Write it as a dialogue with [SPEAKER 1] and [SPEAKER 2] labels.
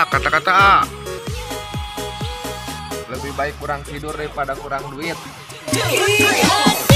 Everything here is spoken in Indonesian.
[SPEAKER 1] kata-kata A.
[SPEAKER 2] Lebih baik kurang tidur daripada kurang duit.
[SPEAKER 3] Iya.